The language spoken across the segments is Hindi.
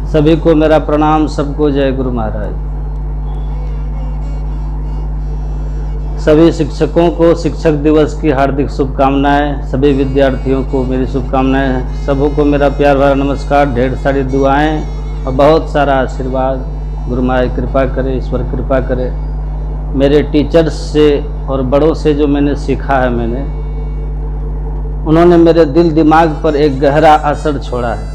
सभी को मेरा प्रणाम, सबको जय गुरु महाराज। सभी शिक्षकों को शिक्षक दिवस की हार्दिक शुभकामनाएं। सभी विद्यार्थियों को मेरी शुभकामनाएं। सबों को मेरा प्यार भरा नमस्कार, ढेर सारी दुआएं और बहुत सारा आशीर्वाद। गुरु महाराज कृपा करे, ईश्वर कृपा करे। मेरे टीचर्स से और बड़ों से जो मैंने सीखा है, उन्होंने मेरे दिल दिमाग पर एक गहरा असर छोड़ा है।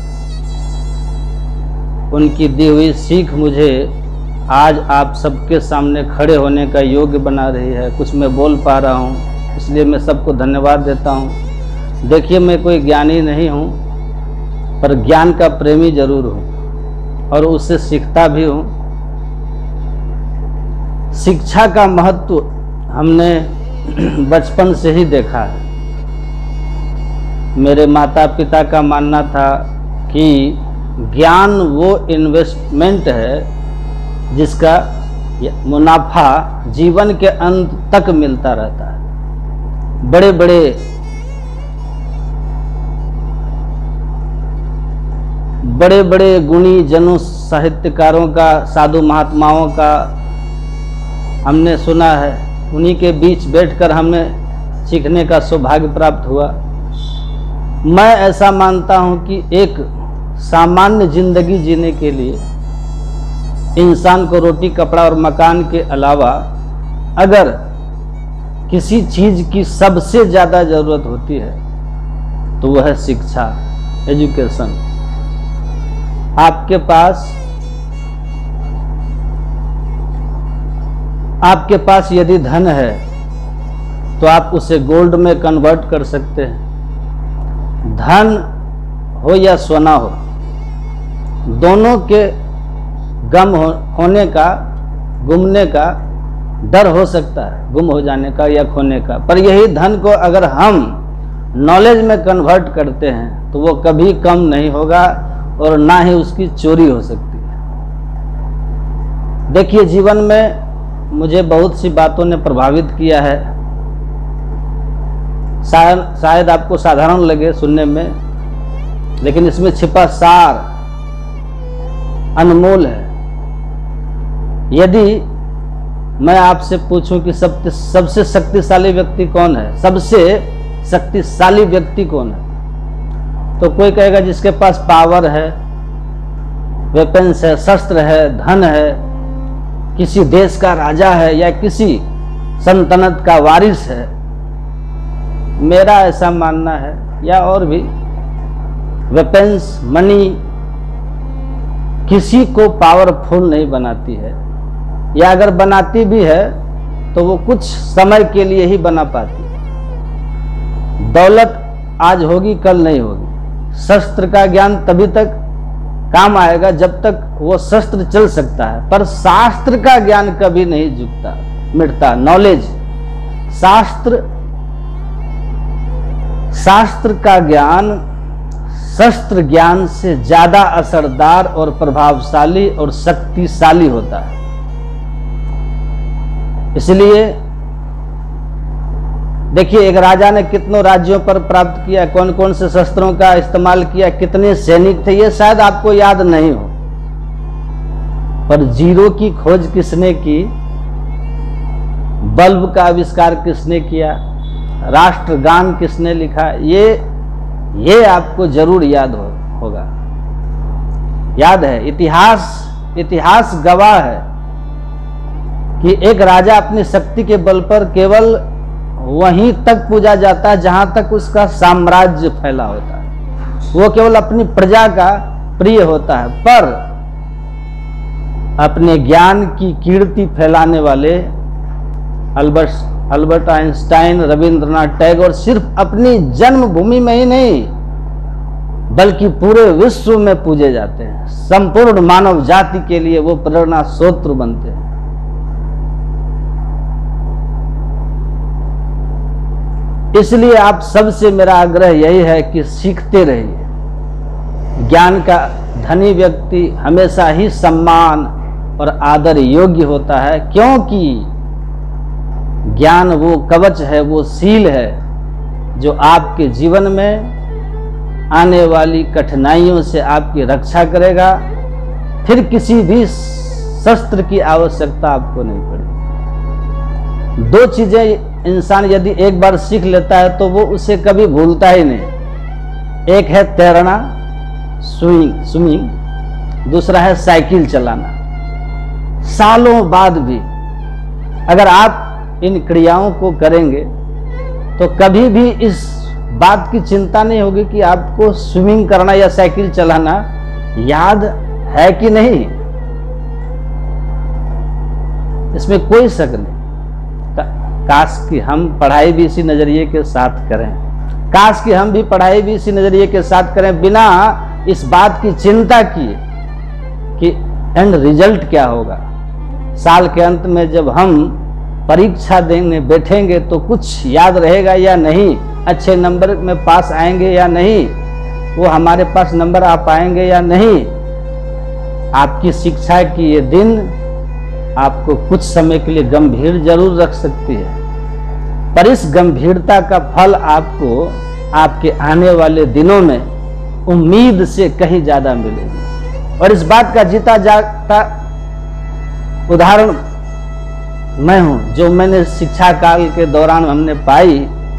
उनकी दी हुई सीख मुझे आज आप सबके सामने खड़े होने का योग्य बना रही है। कुछ मैं बोल पा रहा हूँ, इसलिए मैं सबको धन्यवाद देता हूँ। देखिए, मैं कोई ज्ञानी नहीं हूँ, पर ज्ञान का प्रेमी जरूर हूँ और उससे सीखता भी हूँ। शिक्षा का महत्व हमने बचपन से ही देखा है। मेरे माता पिता का मानना था कि ज्ञान वो इन्वेस्टमेंट है जिसका मुनाफा जीवन के अंत तक मिलता रहता है। बड़े बड़े गुणी जनों, साहित्यकारों का, साधु महात्माओं का हमने सुना है। उन्हीं के बीच बैठकर हमें सीखने का सौभाग्य प्राप्त हुआ। मैं ऐसा मानता हूं कि एक सामान्य जिंदगी जीने के लिए इंसान को रोटी, कपड़ा और मकान के अलावा अगर किसी चीज की सबसे ज्यादा जरूरत होती है तो वह है शिक्षा, एजुकेशन। आपके पास यदि धन है तो आप उसे गोल्ड में कन्वर्ट कर सकते हैं। धन हो या सोना हो, दोनों के गम होने का, गुमने का डर हो सकता है, गुम हो जाने का या खोने का। पर यही धन को अगर हम नॉलेज में कन्वर्ट करते हैं तो वो कभी कम नहीं होगा और ना ही उसकी चोरी हो सकती है। देखिए, जीवन में मुझे बहुत सी बातों ने प्रभावित किया है। शायद आपको साधारण लगे सुनने में, लेकिन इसमें छिपा सार अनमोल है। यदि मैं आपसे पूछूं कि सबसे शक्तिशाली व्यक्ति कौन है, सबसे शक्तिशाली व्यक्ति कौन है, तो कोई कहेगा जिसके पास पावर है, वेपन्स है, शस्त्र है, धन है, किसी देश का राजा है या किसी सल्तनत का वारिस है। मेरा ऐसा मानना है, या और भी, वेपन्स, मनी किसी को पावरफुल नहीं बनाती है, या अगर बनाती भी है तो वो कुछ समय के लिए ही बना पाती है। दौलत आज होगी, कल नहीं होगी। शस्त्र का ज्ञान तभी तक काम आएगा जब तक वो शस्त्र चल सकता है, पर शास्त्र का ज्ञान कभी नहीं झुकता, मिटता। नॉलेज, शास्त्र का ज्ञान शस्त्र ज्ञान से ज्यादा असरदार और प्रभावशाली और शक्तिशाली होता है। इसलिए देखिए, एक राजा ने कितनों राज्यों पर प्राप्त किया, कौन कौन से शस्त्रों का इस्तेमाल किया, कितने सैनिक थे, ये शायद आपको याद नहीं हो। पर जीरो की खोज किसने की, बल्ब का आविष्कार किसने किया, राष्ट्रगान किसने लिखा, ये आपको जरूर याद होगा। याद है, इतिहास गवाह है कि एक राजा अपनी शक्ति के बल पर केवल वहीं तक पूजा जाता है जहां तक उसका साम्राज्य फैला होता है। वो केवल अपनी प्रजा का प्रिय होता है। पर अपने ज्ञान की कीर्ति फैलाने वाले अल्बर्ट आइंस्टाइन, रविंद्रनाथ टैगोर सिर्फ अपनी जन्मभूमि में ही नहीं बल्कि पूरे विश्व में पूजे जाते हैं। संपूर्ण मानव जाति के लिए वो प्रेरणा स्रोत बनते हैं। इसलिए आप सबसे मेरा आग्रह यही है कि सीखते रहिए। ज्ञान का धनी व्यक्ति हमेशा ही सम्मान और आदर योग्य होता है, क्योंकि ज्ञान वो कवच है, वो सील है जो आपके जीवन में आने वाली कठिनाइयों से आपकी रक्षा करेगा फिर किसी भी शस्त्र की आवश्यकता आपको नहीं पड़ेगी। दो चीजें इंसान यदि एक बार सीख लेता है तो वो उसे कभी भूलता ही नहीं। एक है तैरना, स्विमिंग, दूसरा है साइकिल चलाना। सालों बाद भी अगर आप इन क्रियाओं को करेंगे तो कभी भी इस बात की चिंता नहीं होगी कि आपको स्विमिंग करना या साइकिल चलाना याद है कि नहीं। इसमें कोई शक नहीं। काश कि हम पढ़ाई भी इसी नजरिए के साथ करें, काश कि हम भी पढ़ाई भी इसी नजरिए के साथ करें, बिना इस बात की चिंता किए कि एंड रिजल्ट क्या होगा। साल के अंत में जब हम परीक्षा देने बैठेंगे तो कुछ याद रहेगा या नहीं, अच्छे नंबर में पास आएंगे या नहीं, वो हमारे पास नंबर आ पाएंगे या नहीं। आपकी शिक्षा की ये दिन आपको कुछ समय के लिए गंभीर जरूर रख सकती है, पर इस गंभीरता का फल आपको आपके आने वाले दिनों में उम्मीद से कहीं ज्यादा मिलेगी। और इस बात का जीता जागता उदाहरण मैं हूं, जो मैंने शिक्षा काल के दौरान हमने पाई,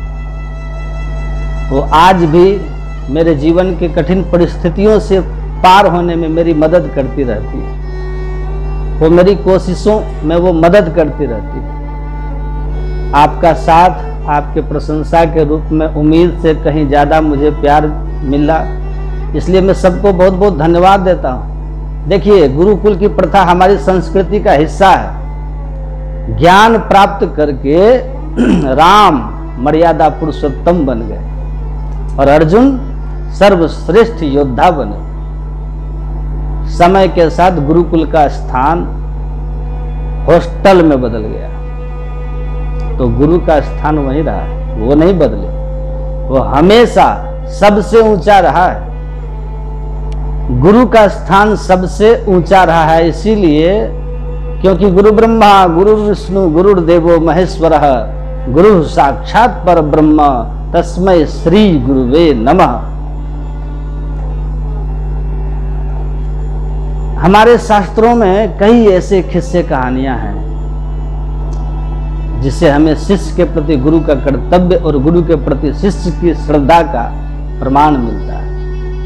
वो आज भी मेरे जीवन के कठिन परिस्थितियों से पार होने में मेरी मदद करती रहती है। वो मेरी कोशिशों में वो मदद करती रहती है। आपका साथ, आपके प्रशंसा के रूप में उम्मीद से कहीं ज्यादा मुझे प्यार मिला, इसलिए मैं सबको बहुत बहुत धन्यवाद देता हूँ। देखिए, गुरुकुल की प्रथा हमारी संस्कृति का हिस्सा है। ज्ञान प्राप्त करके राम मर्यादा पुरुषोत्तम बन गए और अर्जुन सर्वश्रेष्ठ योद्धा बने। समय के साथ गुरुकुल का स्थान हॉस्टल में बदल गया, तो गुरु का स्थान वहीं रहा है, वो नहीं बदले, वो हमेशा सबसे ऊंचा रहा है। गुरु का स्थान सबसे ऊंचा रहा है इसीलिए क्योंकि गुरु ब्रह्मा गुरु विष्णु गुरुर्देवो महेश्वरः गुरु साक्षात पर ब्रह्म तस्मै श्री गुरुवे नमः। हमारे शास्त्रों में कई ऐसे किस्से कहानियां हैं जिससे हमें शिष्य के प्रति गुरु का कर्तव्य और गुरु के प्रति शिष्य की श्रद्धा का प्रमाण मिलता है।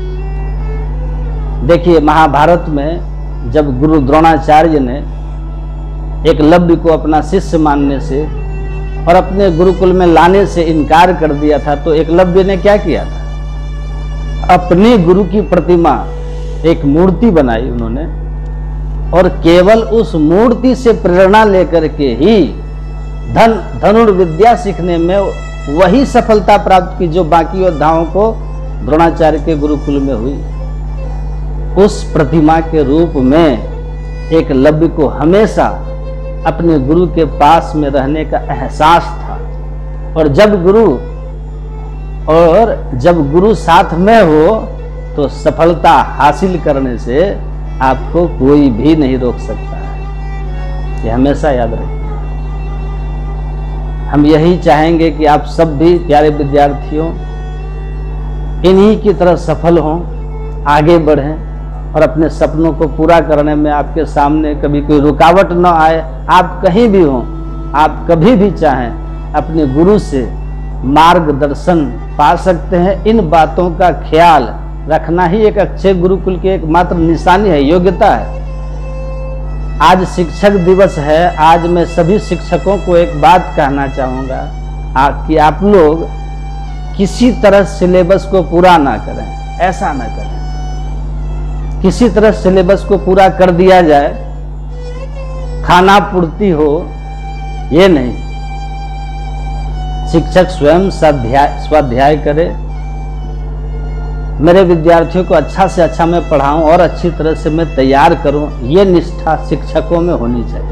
देखिए, महाभारत में जब गुरु द्रोणाचार्य ने एकलव्य को अपना शिष्य मानने से और अपने गुरुकुल में लाने से इनकार कर दिया था, तो एकलव्य ने क्या किया था? अपने गुरु की प्रतिमा, एक मूर्ति बनाई उन्होंने, और केवल उस मूर्ति से प्रेरणा लेकर के ही धनुर्विद्या सीखने में वही सफलता प्राप्त की जो बाकी योद्धाओं को द्रोणाचार्य के गुरुकुल में हुई। उस प्रतिमा के रूप में एकलव्य को हमेशा अपने गुरु के पास में रहने का एहसास था, और जब गुरु साथ में हो तो सफलता हासिल करने से आपको कोई भी नहीं रोक सकता है। ये हमेशा याद रखिए। हम यही चाहेंगे कि आप सब भी प्यारे विद्यार्थियों इन्हीं की तरह सफल हों, आगे बढ़ें और अपने सपनों को पूरा करने में आपके सामने कभी कोई रुकावट न आए। आप कहीं भी हों, आप कभी भी चाहें अपने गुरु से मार्गदर्शन पा सकते हैं। इन बातों का ख्याल रखना ही एक अच्छे गुरुकुल की एकमात्र निशानी है, योग्यता है। आज शिक्षक दिवस है। आज मैं सभी शिक्षकों को एक बात कहना चाहूँगा कि आप लोग किसी तरह सिलेबस को पूरा ना करें, ऐसा ना करें। किसी तरह सिलेबस को पूरा कर दिया जाए, खाना पूर्ति हो, ये नहीं। शिक्षक स्वयं स्वाध्याय करे, मेरे विद्यार्थियों को अच्छा से अच्छा मैं पढ़ाऊं और अच्छी तरह से मैं तैयार करूं, ये निष्ठा शिक्षकों में होनी चाहिए।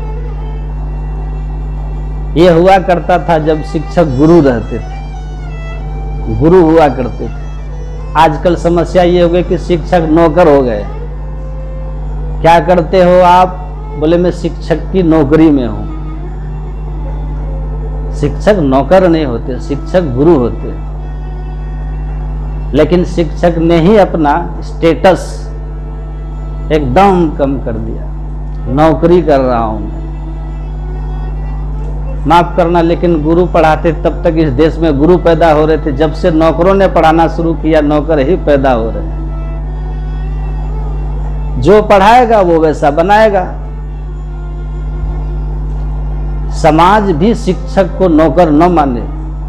ये हुआ करता था जब शिक्षक गुरु रहते थे, गुरु हुआ करते थे। आजकल समस्या ये हो गई कि शिक्षक नौकर हो गए। क्या करते हो आप? बोले मैं शिक्षक की नौकरी में हूं। शिक्षक नौकर नहीं होते, शिक्षक गुरु होते। लेकिन शिक्षक ने ही अपना स्टेटस एकदम कम कर दिया। नौकरी कर रहा हूं मैं, माफ करना, लेकिन गुरु पढ़ाते तब तक इस देश में गुरु पैदा हो रहे थे। जब से नौकरों ने पढ़ाना शुरू किया, नौकर ही पैदा हो रहे हैं। जो पढ़ाएगा वो वैसा बनाएगा। समाज भी शिक्षक को नौकर न माने,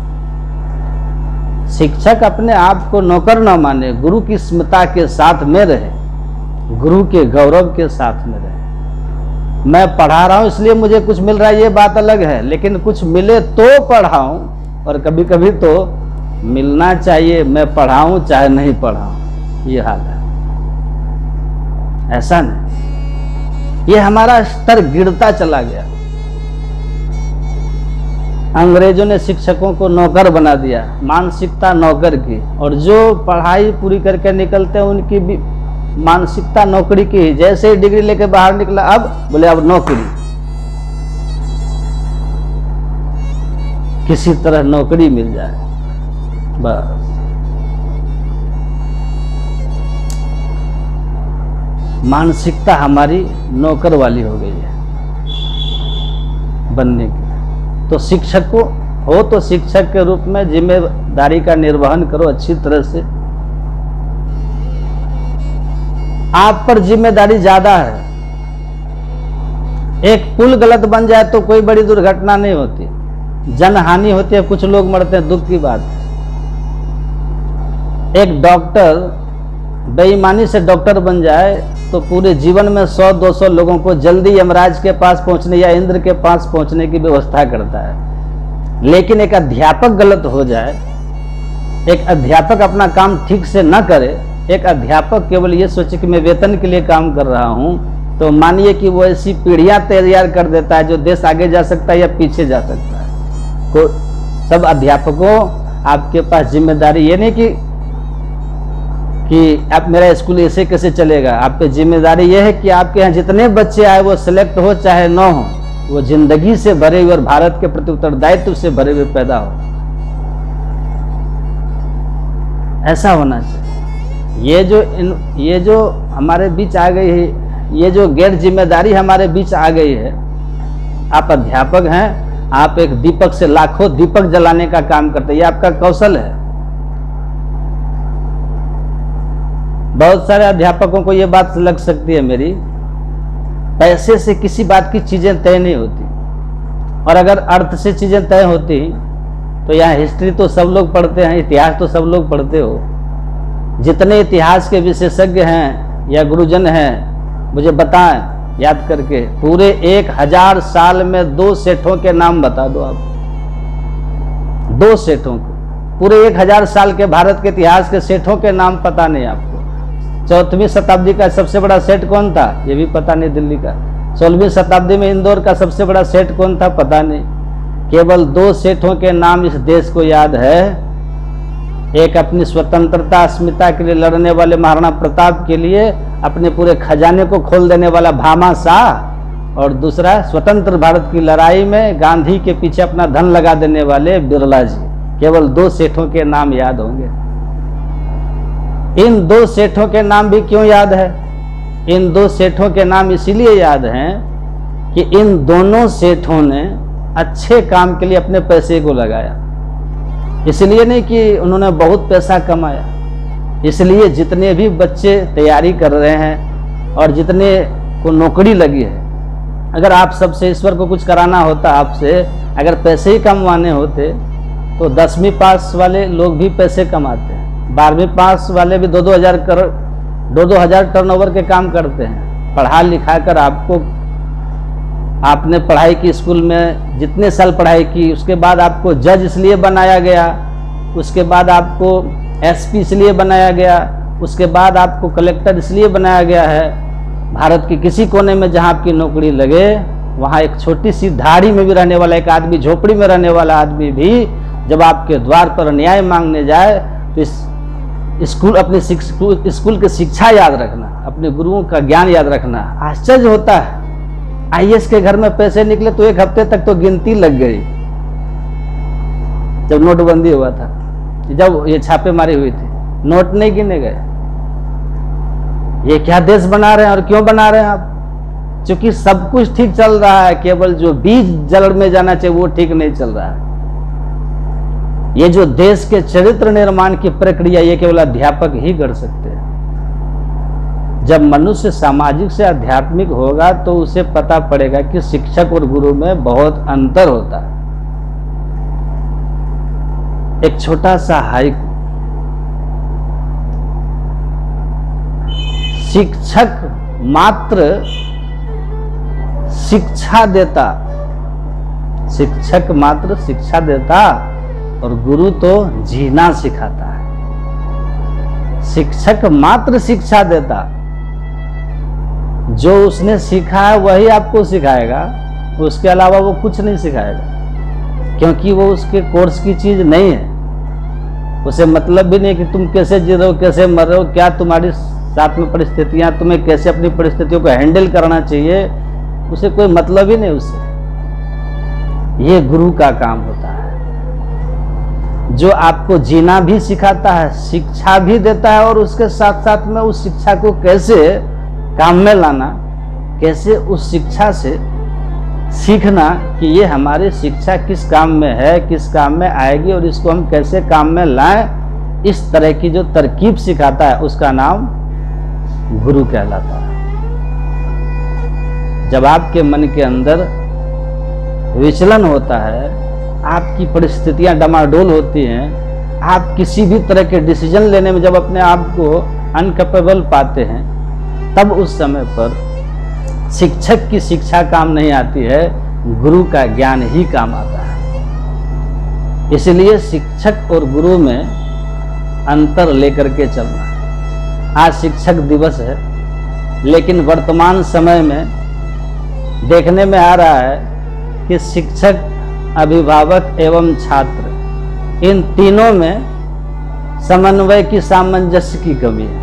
शिक्षक अपने आप को नौकर न माने, गुरु की स्मृति के साथ में रहे, गुरु के गौरव के साथ में रहे। मैं पढ़ा रहा हूं इसलिए मुझे कुछ मिल रहा है, ये बात अलग है, लेकिन कुछ मिले तो पढ़ाऊं, और कभी कभी तो मिलना चाहिए, मैं पढ़ाऊं चाहे नहीं पढ़ाऊं। ये हाल है, ऐसा नहीं। ये हमारा स्तर गिरता चला गया। अंग्रेजों ने शिक्षकों को नौकर बना दिया, मानसिकता नौकर की, और जो पढ़ाई पूरी करके निकलते हैं उनकी भी मानसिकता नौकरी की ही। जैसे ही डिग्री लेके बाहर निकला, अब बोले अब नौकरी, किसी तरह नौकरी मिल जाए बस। मानसिकता हमारी नौकर वाली हो गई है बनने की। तो शिक्षक को हो तो शिक्षक के रूप में जिम्मेदारी का निर्वहन करो अच्छी तरह से। आप पर जिम्मेदारी ज्यादा है। एक पुल गलत बन जाए तो कोई बड़ी दुर्घटना नहीं होती, जनहानि होती है, कुछ लोग मरते हैं, दुख की बात है। एक डॉक्टर बेईमानी से डॉक्टर बन जाए तो पूरे जीवन में 100-200 लोगों को जल्दी यमराज के पास पहुंचने या इंद्र के पास पहुंचने की व्यवस्था करता है। लेकिन एक अध्यापक गलत हो जाए, एक अध्यापक अपना काम ठीक से न करे, एक अध्यापक केवल ये सोचे कि मैं वेतन के लिए काम कर रहा हूं, तो मानिए कि वो ऐसी पीढ़ियां तैयार कर देता है जो देश आगे जा सकता है या पीछे जा सकता है। सब अध्यापकों, आपके पास जिम्मेदारी ये नहीं कि आप मेरा स्कूल ऐसे कैसे चलेगा। आप पे जिम्मेदारी यह है कि आपके यहाँ जितने बच्चे आए वो सिलेक्ट हो चाहे न हो, वो जिंदगी से भरे हुए और भारत के प्रति उत्तरदायित्व से भरे हुए पैदा हो। ऐसा होना चाहिए। ये जो हमारे बीच आ गई है, ये जो गैर जिम्मेदारी हमारे बीच आ गई है। आप अध्यापक हैं, आप एक दीपक से लाखों दीपक जलाने का काम करते हैं, ये आपका कौशल है। बहुत सारे अध्यापकों को ये बात लग सकती है मेरी, पैसे से किसी बात की चीजें तय नहीं होती, और अगर अर्थ से चीजें तय होती तो यहाँ हिस्ट्री तो सब लोग पढ़ते हैं, इतिहास तो सब लोग पढ़ते हो। जितने इतिहास के विशेषज्ञ हैं या गुरुजन हैं मुझे बताएं याद करके, पूरे 1000 साल में 2 सेठों के नाम बता दो आप। 2 सेठों को, पूरे 1000 साल के भारत के इतिहास के सेठों के नाम पता नहीं आपको। 4वीं शताब्दी का सबसे बड़ा सेठ कौन था, ये भी पता नहीं दिल्ली का। 16वीं शताब्दी में इंदौर का सबसे बड़ा सेठ कौन था, पता नहीं। केवल 2 सेठों के नाम इस देश को याद है। एक अपनी स्वतंत्रता अस्मिता के लिए लड़ने वाले महाराणा प्रताप के लिए अपने पूरे खजाने को खोल देने वाला भामा शाह, और दूसरा स्वतंत्र भारत की लड़ाई में गांधी के पीछे अपना धन लगा देने वाले बिरला जी। केवल 2 सेठों के नाम याद होंगे। इन 2 सेठों के नाम भी क्यों याद है? इन 2 सेठों के नाम इसीलिए याद हैं कि इन दोनों सेठों ने अच्छे काम के लिए अपने पैसे को लगाया। इसलिए नहीं कि उन्होंने बहुत पैसा कमाया, इसलिए जितने भी बच्चे तैयारी कर रहे हैं और जितने को नौकरी लगी है, अगर आप सबसे ईश्वर को कुछ कराना होता, आपसे अगर पैसे ही कमवाने होते तो 10वीं पास वाले लोग भी पैसे कमाते हैं, 12वीं पास वाले भी 2-2 हजार टर्नओवर के काम करते हैं। पढ़ा लिखा कर आपने पढ़ाई की, स्कूल में जितने साल पढ़ाई की, उसके बाद आपको जज इसलिए बनाया गया, उसके बाद आपको एसपी इसलिए बनाया गया, उसके बाद आपको कलेक्टर इसलिए बनाया गया है। भारत के किसी कोने में जहां आपकी नौकरी लगे, वहां एक छोटी सी धाड़ी में भी रहने वाला एक आदमी, झोपड़ी में रहने वाला आदमी भी जब आपके द्वार पर न्याय मांगने जाए तो अपने स्कूल की शिक्षा याद रखना, अपने गुरुओं का ज्ञान याद रखना। आश्चर्य होता है, आईएएस के घर में पैसे निकले तो 1 हफ्ते तक तो गिनती लग गई। जब नोटबंदी हुआ था, जब ये छापेमारी हुई थी, नोट नहीं गिने गए। ये क्या देश बना रहे हैं और क्यों बना रहे हैं आप? क्योंकि सब कुछ ठीक चल रहा है, केवल जो बीज जड़ में जाना चाहिए वो ठीक नहीं चल रहा है। ये जो देश के चरित्र निर्माण की प्रक्रिया, ये केवल अध्यापक ही कर सकते हैं। जब मनुष्य सामाजिक से आध्यात्मिक होगा तो उसे पता पड़ेगा कि शिक्षक और गुरु में बहुत अंतर होता है। एक छोटा सा हाइकु, शिक्षक मात्र शिक्षा देता, शिक्षक मात्र शिक्षा देता और गुरु तो जीना सिखाता है। शिक्षक मात्र शिक्षा देता, जो उसने सीखा है वही आपको सिखाएगा, उसके अलावा वो कुछ नहीं सिखाएगा, क्योंकि वो उसके कोर्स की चीज नहीं है। उसे मतलब भी नहीं कि तुम कैसे जी रहे हो, कैसे मर रहे हो, क्या तुम्हारी साथ में परिस्थितियां, तुम्हें कैसे अपनी परिस्थितियों को हैंडल करना चाहिए, उसे कोई मतलब ही नहीं उससे। ये गुरु का काम होता है, जो आपको जीना भी सिखाता है, शिक्षा भी देता है, और उसके साथ साथ में उस शिक्षा को कैसे काम में लाना, कैसे उस शिक्षा से सीखना कि ये हमारी शिक्षा किस काम में है, किस काम में आएगी और इसको हम कैसे काम में लाएं, इस तरह की जो तरकीब सिखाता है उसका नाम गुरु कहलाता है। जब आपके मन के अंदर विचलन होता है, आपकी परिस्थितियां डमाडोल होती हैं, आप किसी भी तरह के डिसीजन लेने में जब अपने आप को अनकैपेबल पाते हैं, तब उस समय पर शिक्षक की शिक्षा काम नहीं आती है, गुरु का ज्ञान ही काम आता है। इसलिए शिक्षक और गुरु में अंतर लेकर के चलना है। आज शिक्षक दिवस है, लेकिन वर्तमान समय में देखने में आ रहा है कि शिक्षक, अभिभावक एवं छात्र, इन तीनों में समन्वय की, सामंजस्य की कमी है।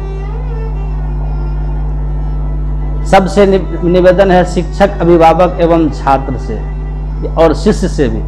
सबसे निवेदन है शिक्षक, अभिभावक एवं छात्र से और शिष्य से भी।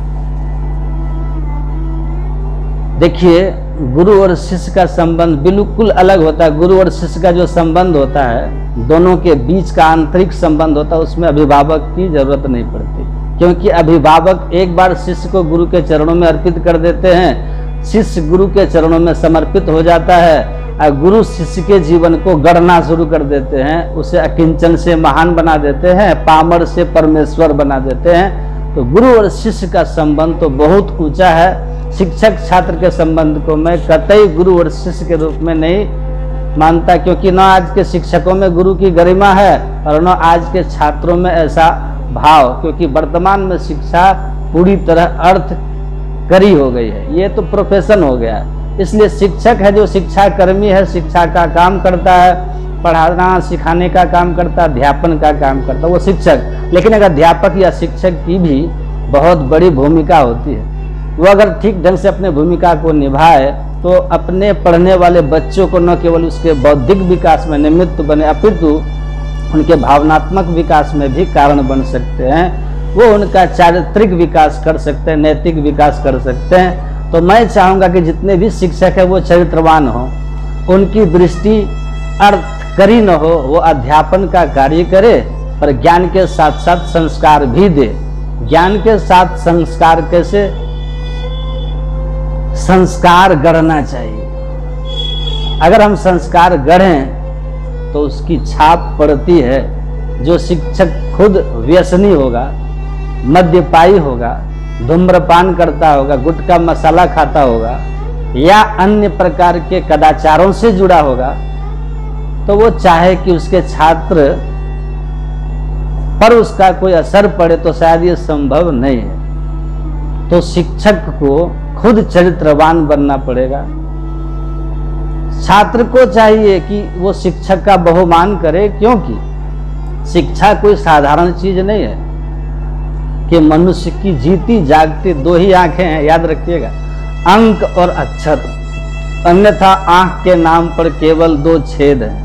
देखिए, गुरु और शिष्य का संबंध बिल्कुल अलग होता है। गुरु और शिष्य का जो संबंध होता है, दोनों के बीच का आंतरिक संबंध होता है, उसमें अभिभावक की जरूरत नहीं पड़ती, क्योंकि अभिभावक एक बार शिष्य को गुरु के चरणों में अर्पित कर देते हैं, शिष्य गुरु के चरणों में समर्पित हो जाता है, और गुरु शिष्य के जीवन को गढ़ना शुरू कर देते हैं, उसे अकिंचन से महान बना देते हैं, पामर से परमेश्वर बना देते हैं। तो गुरु और शिष्य का संबंध तो बहुत ऊंचा है। शिक्षक छात्र के संबंध को मैं कतई गुरु और शिष्य के रूप में नहीं मानता, क्योंकि न आज के शिक्षकों में गुरु की गरिमा है और न आज के छात्रों में ऐसा भाव, क्योंकि वर्तमान में शिक्षा पूरी तरह अर्थ करी हो गई है, ये तो प्रोफेशन हो गया है। इसलिए शिक्षक है जो शिक्षा कर्मी है, शिक्षा का काम करता है, पढ़ाना सिखाने का काम करता है, अध्यापन का काम करता है, वो शिक्षक। लेकिन अगर अध्यापक या शिक्षक की भी बहुत बड़ी भूमिका होती है, वो अगर ठीक ढंग से अपने भूमिका को निभाए तो अपने पढ़ने वाले बच्चों को न केवल उसके बौद्धिक विकास में निमित्त बने, अपितु उनके भावनात्मक विकास में भी कारण बन सकते हैं। वो उनका चारित्रिक विकास कर सकते हैं, नैतिक विकास कर सकते हैं। तो मैं चाहूँगा कि जितने भी शिक्षक हैं वो चरित्रवान हो, उनकी दृष्टि अर्थकरी न हो, वो अध्यापन का कार्य करे पर ज्ञान के साथ साथ संस्कार भी दे। ज्ञान के साथ संस्कार कैसे? संस्कार गढ़ना चाहिए। अगर हम संस्कार गढ़ें तो उसकी छाप पड़ती है। जो शिक्षक खुद व्यसनी होगा, मद्यपायी होगा, धूम्रपान करता होगा, गुटखा मसाला खाता होगा या अन्य प्रकार के कदाचारों से जुड़ा होगा, तो वो चाहे कि उसके छात्र पर उसका कोई असर पड़े तो शायद ये संभव नहीं है। तो शिक्षक को खुद चरित्रवान बनना पड़ेगा। छात्र को चाहिए कि वो शिक्षक का बहुमान करे, क्योंकि शिक्षा कोई साधारण चीज नहीं है कि मनुष्य की जीती जागती दो ही आंखें हैं, याद रखिएगा, अंक और अक्षर, अन्यथा आंख के नाम पर केवल दो छेद हैं।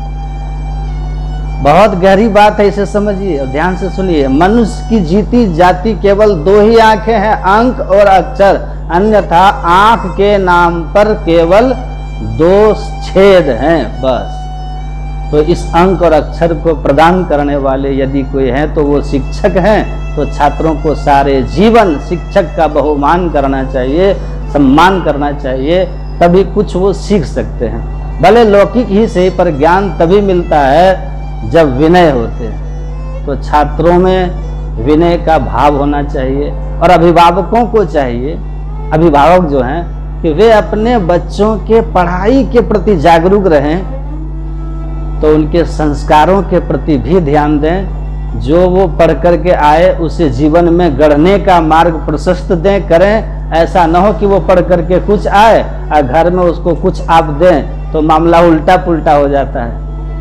बहुत गहरी बात है, इसे समझिए और ध्यान से सुनिए। मनुष्य की जीती जाती केवल दो ही आंखें हैं, अंक और अक्षर, अन्यथा आंख के नाम पर केवल दो छेद हैं बस। तो इस अंक और अक्षर को प्रदान करने वाले यदि कोई हैं तो वो शिक्षक हैं। तो छात्रों को सारे जीवन शिक्षक का बहुमान करना चाहिए, सम्मान करना चाहिए, तभी कुछ वो सीख सकते हैं। भले लौकिक ही सही, पर ज्ञान तभी मिलता है जब विनय होते हैं। तो छात्रों में विनय का भाव होना चाहिए और अभिभावकों को चाहिए, अभिभावक जो हैं, कि वे अपने बच्चों के पढ़ाई के प्रति जागरूक रहें, तो उनके संस्कारों के प्रति भी ध्यान दें। जो वो पढ़ करके आए उसे जीवन में गढ़ने का मार्ग प्रशस्त दें, करें। ऐसा न हो कि वो पढ़ करके कुछ आए और घर में उसको कुछ आप दें, तो मामला उल्टा पुल्टा हो जाता है।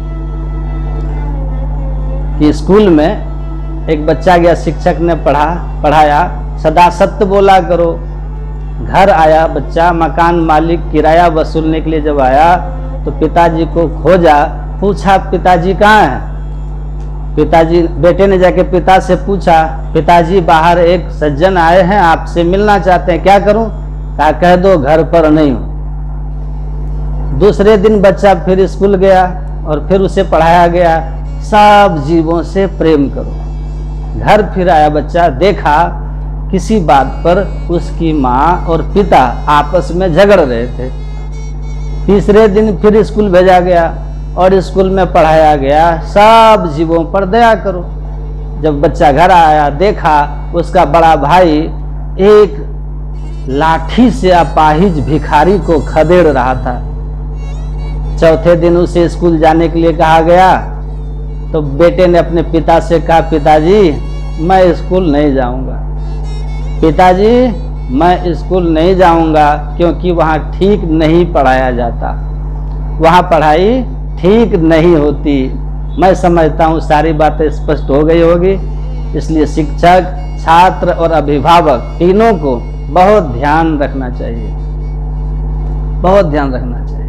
कि स्कूल में एक बच्चा गया, शिक्षक ने पढ़ाया, सदा सत्य बोला करो। घर आया बच्चा, मकान मालिक किराया वसूलने के लिए जब आया तो पिताजी को खोजा, पूछा पिताजी कहाँ हैं? पिताजी, बेटे ने जाके पिता से पूछा, पिताजी बाहर एक सज्जन आए हैं, आपसे मिलना चाहते हैं, क्या करूं? कहा कह दो घर पर नहीं हूं। दूसरे दिन बच्चा फिर स्कूल गया और फिर उसे पढ़ाया गया, सब जीवों से प्रेम करो। घर फिर आया बच्चा, देखा किसी बात पर उसकी माँ और पिता आपस में झगड़ रहे थे। तीसरे दिन फिर स्कूल भेजा गया और स्कूल में पढ़ाया गया, सब जीवों पर दया करो। जब बच्चा घर आया, देखा उसका बड़ा भाई एक लाठी से अपाहिज भिखारी को खदेड़ रहा था। चौथे दिन उसे स्कूल जाने के लिए कहा गया, तो बेटे ने अपने पिता से कहा, पिताजी मैं स्कूल नहीं जाऊंगा, पिताजी मैं स्कूल नहीं जाऊंगा, क्योंकि वहाँ ठीक नहीं पढ़ाया जाता, वहाँ पढ़ाई ठीक नहीं होती। मैं समझता हूँ सारी बातें स्पष्ट हो गई होगी। इसलिए शिक्षक, छात्र और अभिभावक तीनों को बहुत ध्यान रखना चाहिए, बहुत ध्यान रखना चाहिए।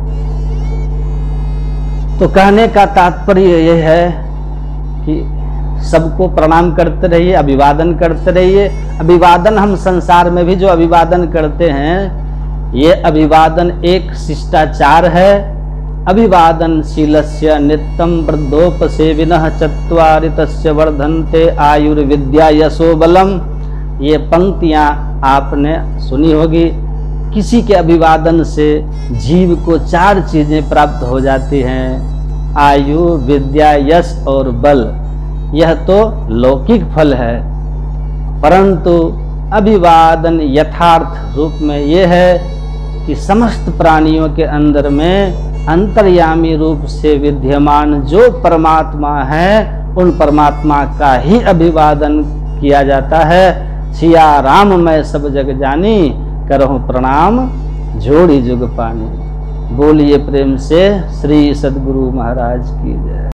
तो कहने का तात्पर्य यह है कि सबको प्रणाम करते रहिए, अभिवादन करते रहिए। अभिवादन हम संसार में भी जो अभिवादन करते हैं, ये अभिवादन एक शिष्टाचार है। अभिवादनशीलस्य नित्यं वृद्धोपसेविनः चत्वारि तस्य वर्धन्ते आयुर्विद्या यशो बलम। ये पंक्तियां आपने सुनी होगी। किसी के अभिवादन से जीव को 4 चीजें प्राप्त हो जाती हैं, आयु, विद्या, यश और बल। यह तो लौकिक फल है, परंतु अभिवादन यथार्थ रूप में यह है कि समस्त प्राणियों के अंदर में अंतर्यामी रूप से विद्यमान जो परमात्मा है, उन परमात्मा का ही अभिवादन किया जाता है। सिया राम मैं सब जग जानी, करहूं प्रणाम जोड़ी जुग पानी। बोलिए प्रेम से श्री सद्गुरु महाराज की जय।